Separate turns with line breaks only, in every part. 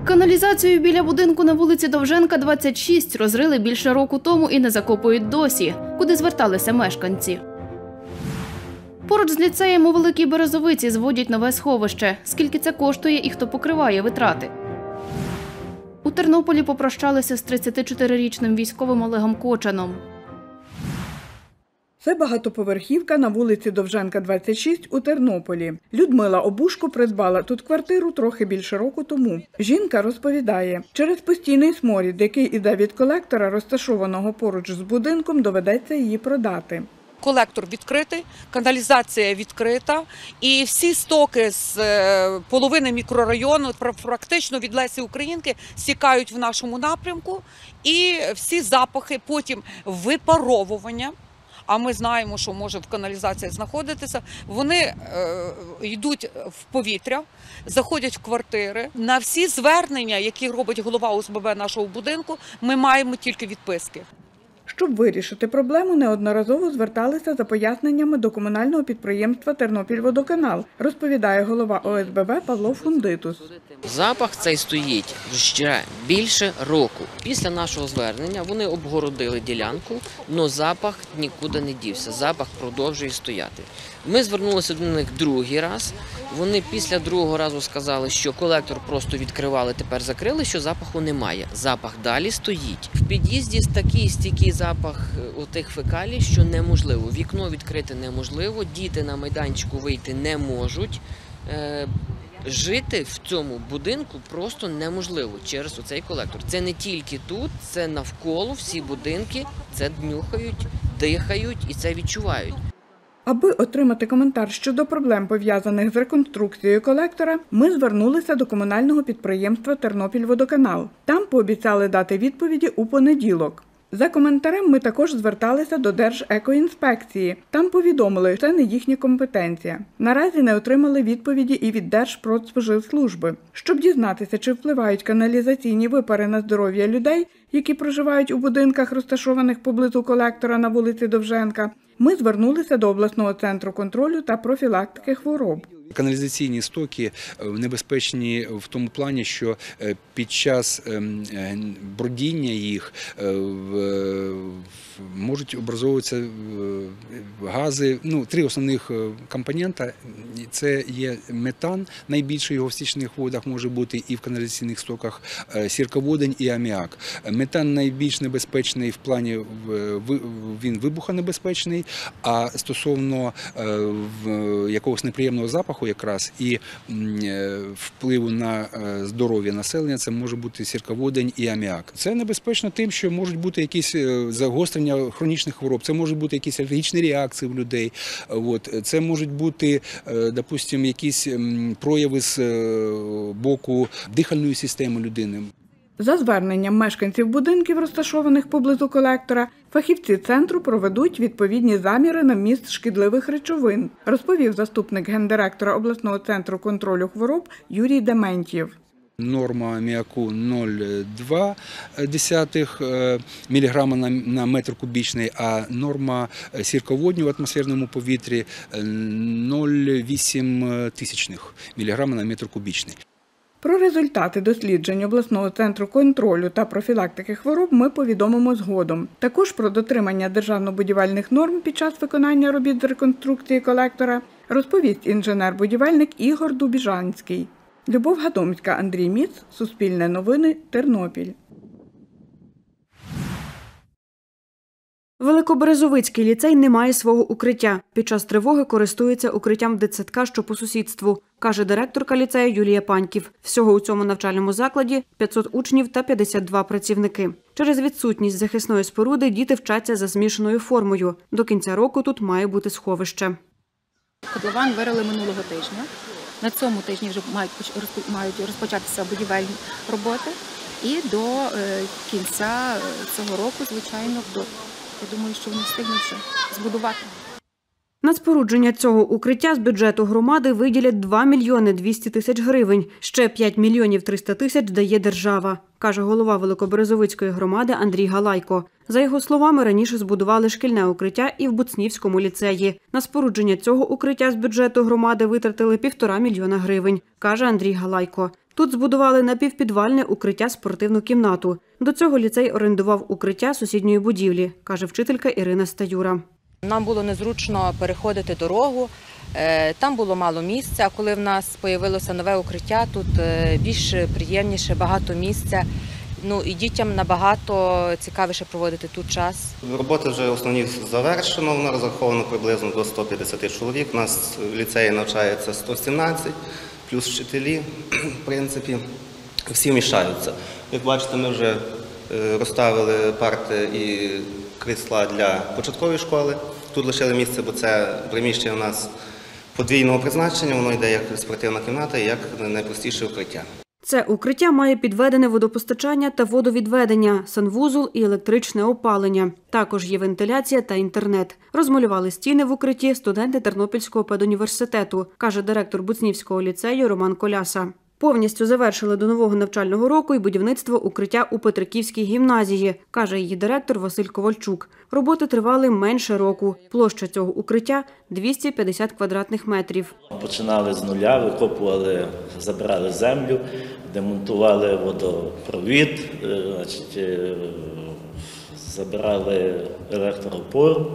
Каналізацію біля будинку на вулиці Довженка, 26 розрили більше року тому і не закопують досі. Куди зверталися мешканці? Поруч з ліцеєм у Великій Березовиці зводять нове сховище. Скільки це коштує і хто покриває витрати? У Тернополі попрощалися з 34-річним військовим Олегом Кочаном.
Це багатоповерхівка на вулиці Довженка, 26 у Тернополі. Людмила Обушко придбала тут квартиру трохи більше року тому. Жінка розповідає, через постійний сморід, який іде від колектора, розташованого поруч з будинком, доведеться її продати.
Колектор відкритий, каналізація відкрита і всі стоки з половини мікрорайону, практично від Лесі Українки, стікають в нашому напрямку і всі запахи, потім випаровування, а ми знаємо, що може в каналізації знаходитися, вони йдуть в повітря, заходять в квартири. На всі звернення, які робить голова ОСББ нашого будинку, ми маємо тільки відписки.
Щоб вирішити проблему, неодноразово зверталися за поясненнями до комунального підприємства «Тернопільводоканал», розповідає голова ОСББ Павло Фундитус.
Запах цей стоїть вже більше року. Після нашого звернення вони обгородили ділянку, але запах нікуди не дівся, запах продовжує стояти. Ми звернулися до них другий раз, вони після другого разу сказали, що колектор просто відкривали, тепер закрили, що запаху немає. Запах далі стоїть. В під'їзді такий стійкий запах отих фекалій, що неможливо. Вікно відкрити неможливо, діти на майданчику вийти не можуть. Жити в цьому будинку просто неможливо через оцей колектор. Це не тільки тут, це навколо всі будинки, це нюхають, дихають і це відчувають.
Аби отримати коментар щодо проблем, пов'язаних з реконструкцією колектора, ми звернулися до комунального підприємства «Тернопільводоканал». Там пообіцяли дати відповіді у понеділок. За коментарем ми також зверталися до Держекоінспекції. Там повідомили, що це не їхня компетенція. Наразі не отримали відповіді і від Держпродспоживслужби. Щоб дізнатися, чи впливають каналізаційні випари на здоров'я людей, які проживають у будинках, розташованих поблизу колектора на вулиці Довженка, ми звернулися до обласного центру контролю та профілактики хвороб.
Каналізаційні стоки небезпечні в тому плані, що під час бродіння їх можуть образовуватися гази. Три основних компонента – це є метан, найбільше його в стічних водах може бути і в каналізаційних стоках, сірководень і аміак. Метан найбільш небезпечний в плані, він вибухонебезпечний, а стосовно якогось неприємного запаху якраз і впливу на здоров'я населення, це може бути сірководень і аміак. Це небезпечно тим, що можуть бути якісь загострення хронічних хвороб, це можуть бути якісь алергічні реакції в людей, це можуть бути, допустимо, якісь прояви з боку дихальної системи людини.
За зверненням мешканців будинків, розташованих поблизу колектора, фахівці центру проведуть відповідні заміри на вміст шкідливих речовин, розповів заступник гендиректора обласного центру контролю хвороб Юрій Дементьєв.
Норма аміаку 0,2 мг на метр кубічний, а норма сірководню в атмосферному повітрі 0,8 мг на метр кубічний.
Про результати досліджень обласного центру контролю та профілактики хвороб ми повідомимо згодом. Також про дотримання державно-будівельних норм під час виконання робіт з реконструкції колектора розповість інженер-будівельник Ігор Дубіжанський. Любов Гадомська, Андрій Міц, Суспільне новини, Тернопіль.
Великоберезовицький ліцей не має свого укриття. Під час тривоги користується укриттям дитсадка, що по сусідству, каже директорка ліцею Юлія Паньків. Всього у цьому навчальному закладі 500 учнів та 52 працівники. Через відсутність захисної споруди діти вчаться за змішаною формою. До кінця року тут має бути сховище.
Котлован вирили минулого тижня. На цьому тижні вже мають розпочатися будівельні роботи. І до кінця цього року, звичайно, я думаю, що вони встигнуть збудувати.
На спорудження цього укриття з бюджету громади виділять 2 мільйони 200 тисяч гривень. Ще 5 мільйонів 300 тисяч дає держава, каже голова Великоберезовицької громади Андрій Галайко. За його словами, раніше збудували шкільне укриття і в Буцнівському ліцеї. На спорудження цього укриття з бюджету громади витратили 1,5 мільйона гривень, каже Андрій Галайко. Тут збудували напівпідвальне укриття спортивну кімнату. До цього ліцей орендував укриття сусідньої будівлі, каже вчителька Ірина Стаюра.
Нам було незручно переходити дорогу, там було мало місця. Коли в нас з'явилося нове укриття, тут більш приємніше, багато місця. Ну і дітям набагато цікавіше проводити тут час.
Роботи вже основні завершено, вона розрахована приблизно до 150 чоловік. У нас в ліцеї навчається 117, плюс вчителі, в принципі, всі вміщаються. Як бачите, ми вже розставили парти і крісла для початкової школи. Тут лишили місце, бо це приміщення у нас подвійного призначення, воно йде як спортивна кімната і як найпростіше укриття.
Це укриття має підведене водопостачання та водовідведення, санвузол і електричне опалення. Також є вентиляція та інтернет. Розмалювали стіни в укритті студенти Тернопільського педуніверситету, каже директор Буцнівського ліцею Роман Коляса. Повністю завершили до нового навчального року і будівництво укриття у Петриківській гімназії, каже її директор Василь Ковальчук. Роботи тривали менше року. Площа цього укриття – 250 квадратних метрів.
Починали з нуля, викопували, забирали землю, демонтували водопровід, забирали електроопору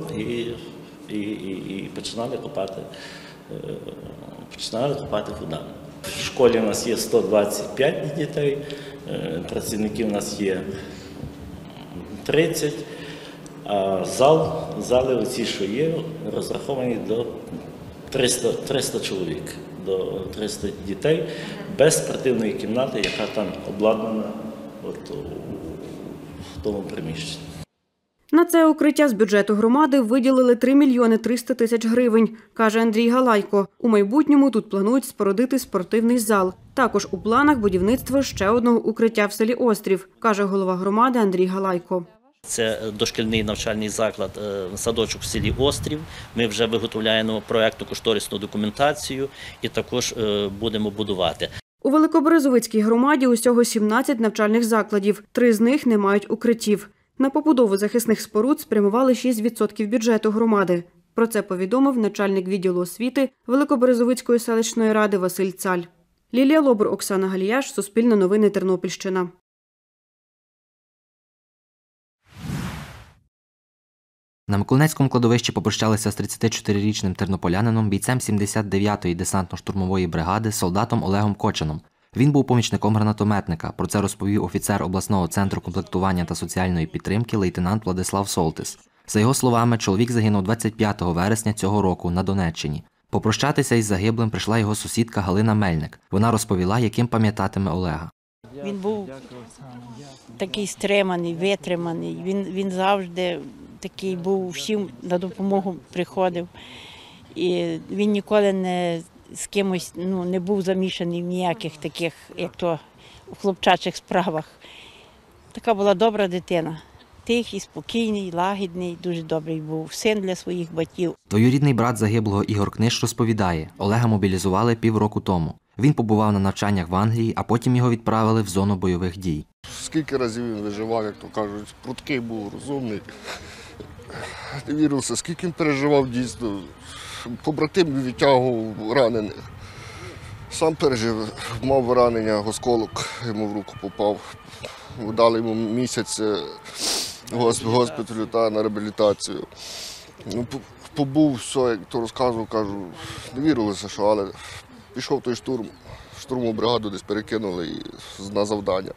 і починали копати фундамент. В школі у нас є 125 дітей, працівників у нас є 30, а зали оці, що є, розраховані до 300 чоловік, до 300 дітей, без спортивної кімнати, яка там обладнана в тому приміщенні.
На це укриття з бюджету громади виділили 3 мільйони 300 тисяч гривень, каже Андрій Галайко. У майбутньому тут планують спорудити спортивний зал. Також у планах будівництво ще одного укриття в селі Острів, каже голова громади Андрій Галайко.
Це дошкільний навчальний заклад, садочок в селі Острів. Ми вже виготовляємо проєктно-кошторисну документацію і також будемо будувати.
У Великоберезовицькій громаді усього 17 навчальних закладів, 3 з них не мають укриттів. На побудову захисних споруд спрямували 6% бюджету громади. Про це повідомив начальник відділу освіти Великоберезовицької селищної ради Василь Цаль. Лілія Лобур, Оксана Галіяш, Суспільне новини, Тернопільщина.
На Миколинецькому кладовищі попрощалися з 34-річним тернополянином, бійцем 79-ї десантно-штурмової бригади, солдатом Олегом Кочаном. Він був помічником гранатометника. Про це розповів офіцер обласного центру комплектування та соціальної підтримки лейтенант Владислав Солтис. За його словами, чоловік загинув 25 вересня цього року на Донеччині. Попрощатися із загиблим прийшла його сусідка Галина Мельник. Вона розповіла, яким пам'ятатиме Олега.
Він був такий стриманий, витриманий. Він завжди такий був, всім на допомогу приходив. І він ніколи не з кимось не був замішаний в ніяких таких, як то у хлопчачих справах. Така була добра дитина. Тихий, спокійний, лагідний, дуже добрий був. Син для своїх батьків.
Двоюрідний брат загиблого Ігор Книж розповідає, Олега мобілізували півроку тому. Він побував на навчаннях в Англії, а потім його відправили в зону бойових дій.
Скільки разів він виживав, як то кажуть, пруткий був, розумний. Не вірився, скільки він переживав дійсно. Побратим відтягував ранених. Сам пережив, мав ранення, осколок йому в руку попав. Дали йому місяць госпіталю та на реабілітацію. Побув, все, як то розказував, кажу, не вірилося, що, але пішов той штурм, штурмову бригаду десь перекинули на завдання.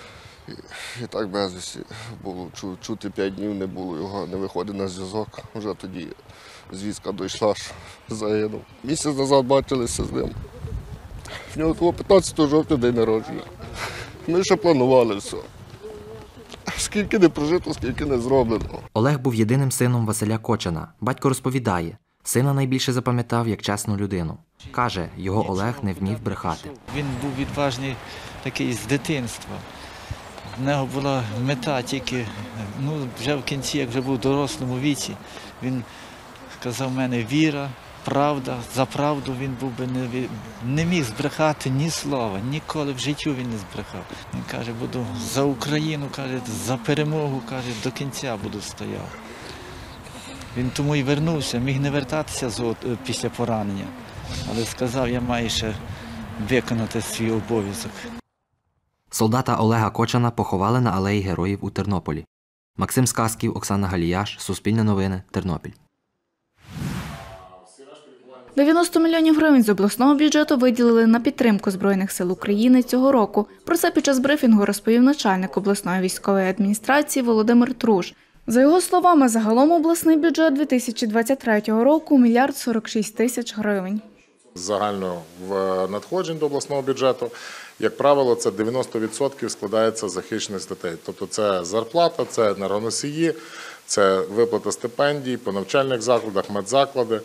І так безвісті було, чути 5 днів не було його, не виходить на зв'язок. Вже тоді звістка дійшла, що загинув. Місяць назад бачилися з ним. В нього 15 жовтня день народження. Ми ще планували все. Скільки не прожито, скільки не зроблено.
Олег був єдиним сином Василя Кочана. Батько розповідає, сина найбільше запам'ятав як чесну людину. Каже, його Олег не вмів брехати.
Він був відважний такий з дитинства. В нього була мета тільки, вже в кінці, як вже був в дорослому віці, він сказав, в мене віра, правда, за правду він був би не міг збрехати ні слова, ніколи в життю він не збрехав. Він каже, буду за Україну, каже, за перемогу, каже, до кінця буду стояти. Він тому і вернувся, міг не вертатися після поранення, але сказав, я маю ще виконати свій обов'язок.
Солдата Олега Кочана поховали на Алеї Героїв у Тернополі. Максим Сказків, Оксана Галіяш, Суспільне новини, Тернопіль.
90 мільйонів гривень з обласного бюджету виділили на підтримку Збройних сил України цього року. Про це під час брифінгу розповів начальник обласної військової адміністрації Володимир Труш. За його словами, загалом обласний бюджет 2023 року – 1 мільярд 46 тисяч гривень.
Загально в надходжень до обласного бюджету, як правило, це 90% складається з захищених статей. Тобто це зарплата, це енергоносії, це виплата стипендій по навчальних закладах, медзаклади.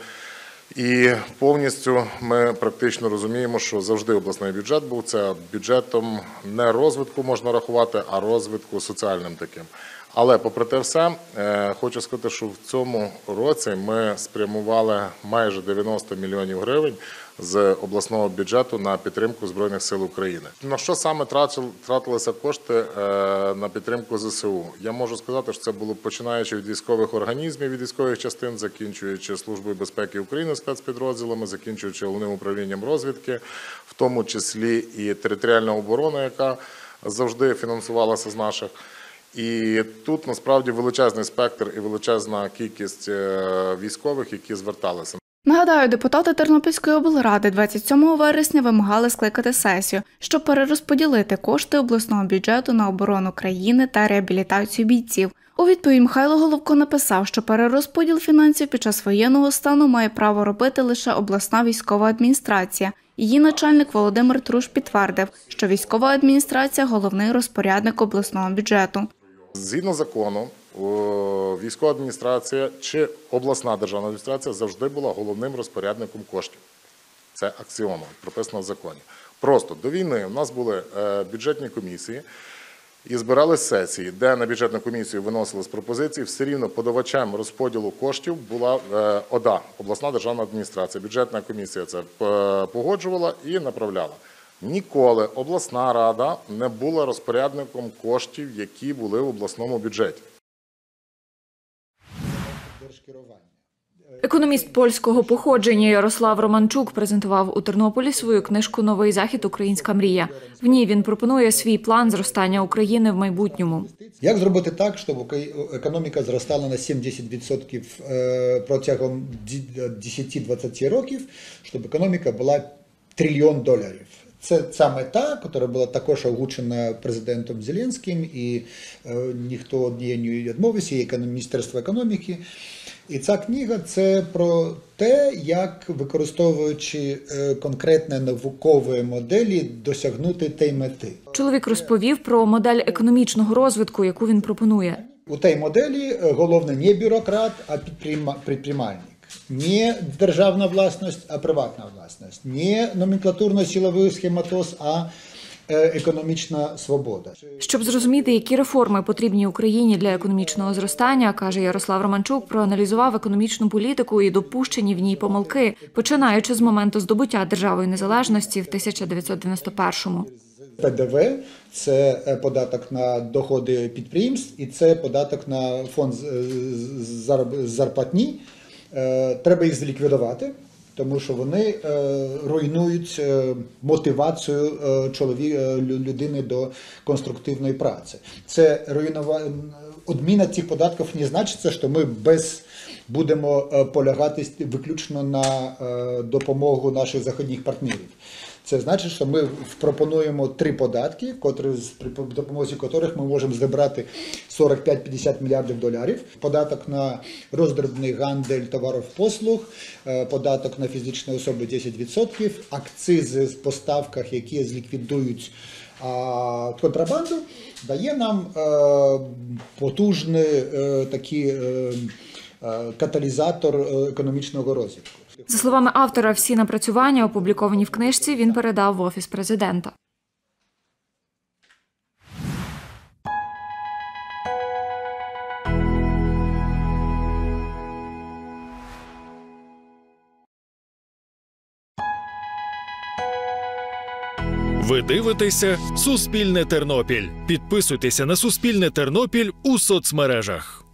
І повністю ми практично розуміємо, що завжди обласний бюджет був це бюджетом не розвитку можна рахувати, а розвитку соціальним таким. Але попри те все, хочу сказати, що в цьому році ми спрямували майже 90 мільйонів гривень з обласного бюджету на підтримку Збройних сил України. На що саме тратилися кошти на підтримку ЗСУ? Я можу сказати, що це було починаючи від військових організмів, від військових частин, закінчуючи Службою безпеки України спецпідрозділами, закінчуючи Головним управлінням розвідки, в тому числі і територіальна оборона, яка завжди фінансувалася з наших. І тут насправді величезний спектр і величезна кількість військових, які зверталися.
Нагадаю, депутати Тернопільської облради 27 вересня вимагали скликати сесію, щоб перерозподілити кошти обласного бюджету на оборону країни та реабілітацію бійців. У відповідь Михайло Головко написав, що перерозподіл фінансів під час воєнного стану має право робити лише обласна військова адміністрація. Її начальник Володимир Труш підтвердив, що військова адміністрація – головний розпорядник обласного бюджету.
Згідно закону, військова адміністрація чи обласна державна адміністрація завжди була головним розпорядником коштів. Це аксіома, прописано в законі. Просто до війни у нас були бюджетні комісії і збирались сесії, де на бюджетну комісію виносились пропозиції, все рівно подавачем розподілу коштів була ОДА, обласна державна адміністрація. Бюджетна комісія це погоджувала і направляла. Ніколи обласна рада не була розпорядником коштів, які були в обласному бюджеті.
Економіст польського походження Ярослав Романчук презентував у Тернополі свою книжку «Новий захід. Українська мрія». В ній він пропонує свій план зростання України в майбутньому.
Як зробити так, щоб економіка зростала на 70% протягом 10-20 років, щоб економіка була $1 трильйон. Це ця мета, яка була також озвучена президентом Зеленським, і ніхто від неї не відмовився, і Міністерство економіки. І ця книга – це про те, як, використовуючи конкретні наукові моделі, досягнути тієї мети.
Чоловік розповів про модель економічного розвитку, яку він пропонує.
У тій моделі головне не бюрократ, а підприємник. Не державна власність, а приватна власність. Не номенклатурно-силовий схематоз, а економічна свобода.
Щоб зрозуміти, які реформи потрібні Україні для економічного зростання, каже Ярослав Романчук, проаналізував економічну політику і допущені в ній помилки, починаючи з моменту здобуття державної незалежності в 1991-му.
ПДВ – це податок на доходи підприємств і це податок на фонд зарплатні. Треба їх зліквідувати, тому що вони руйнують мотивацію людини до конструктивної праці. Це відміна цих податків не значить, що ми будемо полягати виключно на допомогу наших західних партнерів. Це значить, що ми пропонуємо 3 податки, при допомозі яких ми можемо зібрати $45-50 мільярдів. Податок на роздрібний гандель товарів-послуг, податок на фізичні особи 10%, акцизи в поставках, які зліквідують контрабанду, дає нам потужний такий каталізатор економічного розвитку.
За словами автора, всі напрацювання, опубліковані в книжці, він передав в Офіс президента.
Ви дивитеся «Суспільне Тернопіль». Підписуйтеся на «Суспільне Тернопіль» у соцмережах.